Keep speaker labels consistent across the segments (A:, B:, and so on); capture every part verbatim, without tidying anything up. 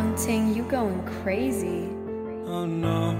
A: Ting, you going crazy.
B: Oh no,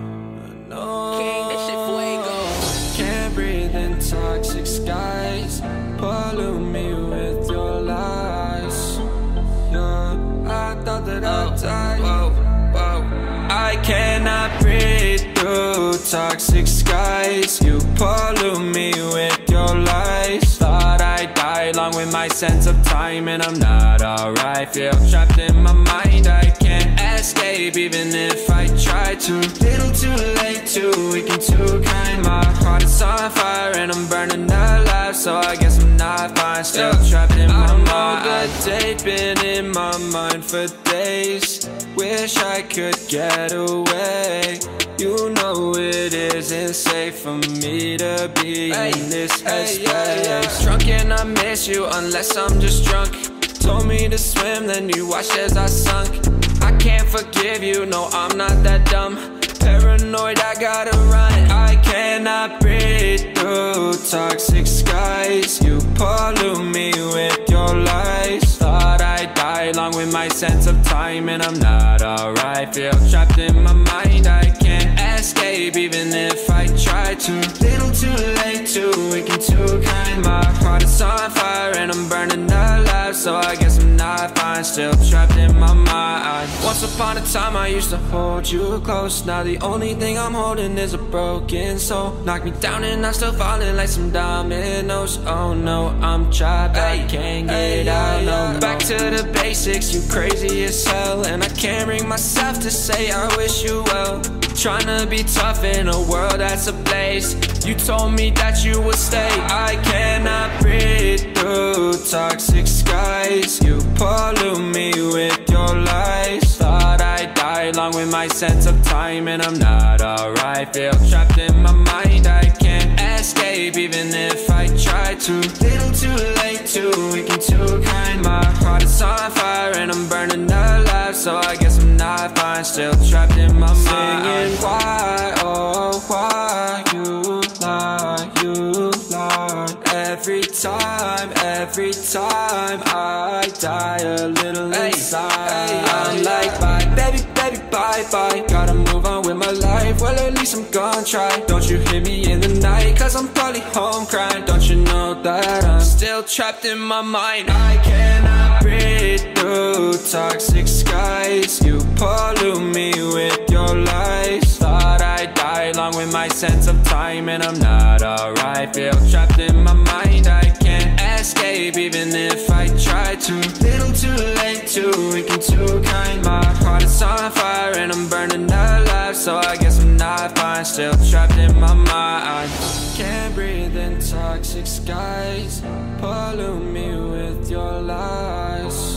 B: no. King, this shit fuego. Can't breathe in toxic skies. Pollute me with your lies. Yeah, I thought that I'd die. Whoa, whoa. I cannot breathe through toxic skies. You pollute me with your lies. Thought I'd die along with my sense of time, and I'm not alright. Feel trapped in my mind, I can't escape even if I try to. Little too late, too weak and too kind. My heart is on fire and I'm burning alive, so I guess I'm not fine. Still trapped in my mind. I know the date been in my mind for days. Wish I could get away. You know it isn't safe for me to be hey, in this headspace. Hey, yeah, yeah. Drunk and I miss you unless I'm just drunk. Told me to swim, then you watched as I sunk. I can't forgive you, no, I'm not that dumb. Paranoid, I gotta run. I cannot breathe through toxic skies. You pollute me with your lies. Thought I'd die along with my sense of time, and I'm not alright. Feel trapped in my mind, I can't escape even if I try to. Little too late, too weak and too kind. My heart is on fire and I'm burning alive, so I guess I'm not fine. Still trapped in my mind. Once upon a time I used to hold you close. Now the only thing I'm holding is a broken soul. Knock me down and I'm still falling like some dominoes. Oh no, I'm trapped, I can't get out, no, no. Back to the basics, you crazy as hell, and I can't bring myself to say I wish you well. Tryna be tough in a world that's ablaze. You told me that you would stay. I cannot breathe through toxic skies. You pollute me with your lies. Thought I'd die along with my sense of time, and I'm not alright. Feel trapped in my mind, I can't escape even if I try to. Little too late, too weak and too kind. My heart is on fire and I'm burning alive, so I guess I'm not fine. Still trapped in my mind. Singing why, oh why you lie, you lie. Every time, every time I die a little hey, inside hey, I'm yeah. like bye, baby, baby, bye, bye. Gotta move on with my life, well at least I'm gonna try. Don't you hear me in the night, cause I'm probably home crying. Don't you know that I'm still trapped in my mind. I cannot breathe through toxic skies. You pollute me with your lies. Thought I'd die along with my sense of time, and I'm not alright. Feel trapped in my mind, I can't escape even if I try to. Little too late, too weak and too kind. My heart is on fire and I'm burning alive, so I guess I'm not fine. Still trapped in my mind. Can't breathe in toxic skies. Pollute me with your lies.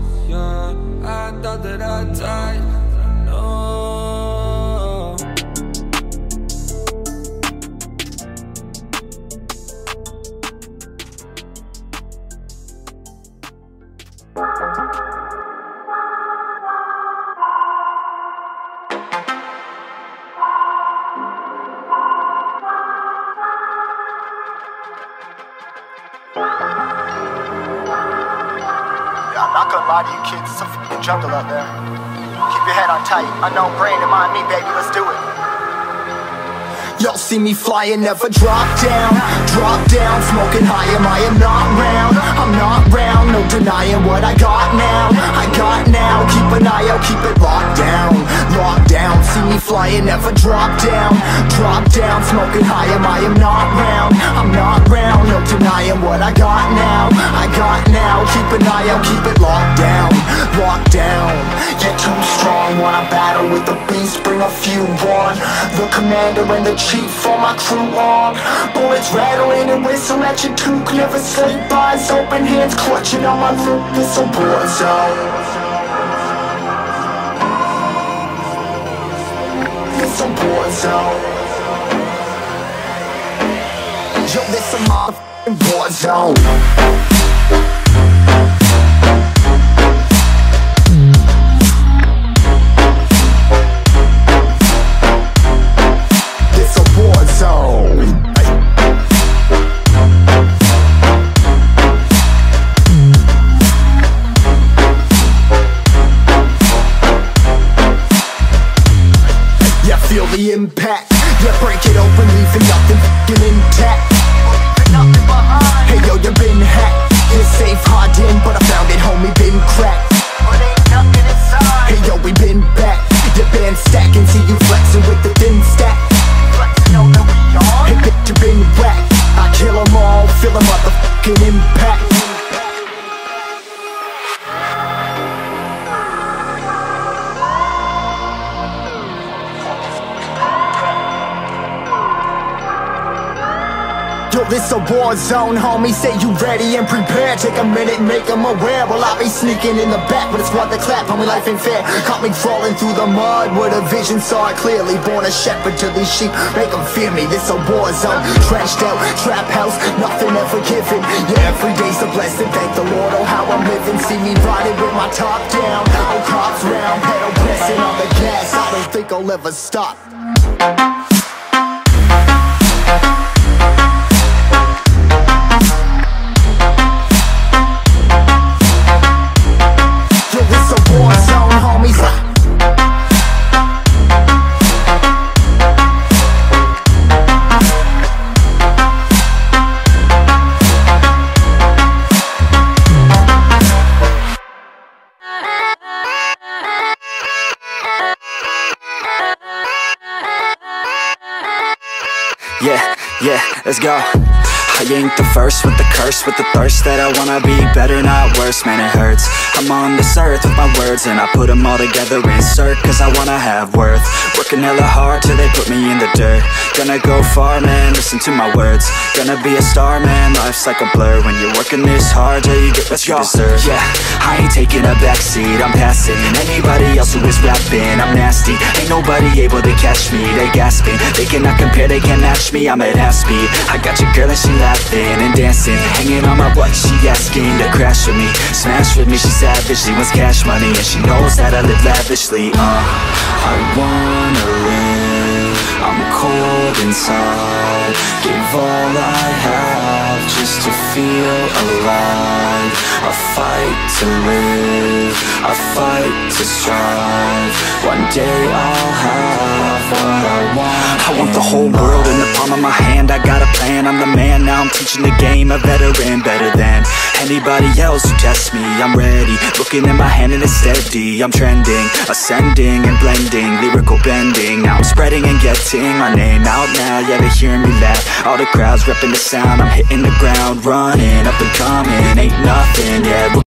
B: Yeah, I thought that I'd die. No.
C: I'm not gonna lie to you kids, it's a f***ing jungle out there. Keep your head on tight, unknown brain and mind me, baby, let's do it. Y'all see me flying, never drop down, drop down, smoking high, am I am not round, I'm not round, no denying what I got now, I got now, keep an eye out, keep it locked down, locked down, see me flying, never drop down, drop down, smoking high, am I am not round, I'm not round, no denying what I got now, I got now, keep an eye out, keep it locked down, locked down, you're too strong, wanna battle with the beast, bring a few on, the commander and the chief for my crew on. Bullets rattling and whistle at your toque. Never sleep, eyes open, hands clutching on my loop. It's a war zone. It's a war zone. Yo, this a motherfucking war zone. this a war zone, homie. Say you ready and prepared. Take a minute, make them aware. Well, I be sneaking in the back, but it's what they clap. Homie, life ain't fair. Caught me crawling through the mud with a vision, saw it clearly. Born a shepherd to these sheep, make them fear me. This a war zone, trashed out, trap house, nothing ever given. Yeah, every day's a blessing. Thank the Lord, oh how I'm living. See me riding with my top down, oh cops round, pedal pressing on the gas. I don't think I'll ever stop.
D: Yeah, yeah, let's go. I ain't the first with the curse, with the thirst that I wanna be better, not worse, man it hurts. I'm on this earth with my words and I put them all together, insert, cause I wanna have worth. Working hella hard till they put me in the dirt. Gonna go far, man, listen to my words. Gonna be a star, man, life's like a blur. When you're working this hard till you get what you deserve. Yeah, I ain't taking a backseat, I'm passing anybody else who is rapping. I'm nasty, ain't nobody able to catch me. They gasping, they cannot compare, they can't match me. I'm at half speed, I got your girl and she laughing and dancing, hanging on my butt, she asking to crash with me, smash with me, she savage, she wants cash money, and she knows that I live lavishly. Uh, I wanna live, I'm cold inside, give all I have just to feel alive. I fight to live, I fight to strive, one day I'll have what I want. I want the whole world in the palm of my hand, I got a plan, I'm the man, now I'm teaching the game, a veteran, better than anybody else who tests me. I'm ready, looking at my hand and it's steady. I'm trending, ascending and blending, lyrical bending. Now I'm spreading and getting my name out now. Yeah, they hearing me laugh, all the crowds repping the sound. I'm hitting the ground, running, up and coming, ain't nothing, yeah.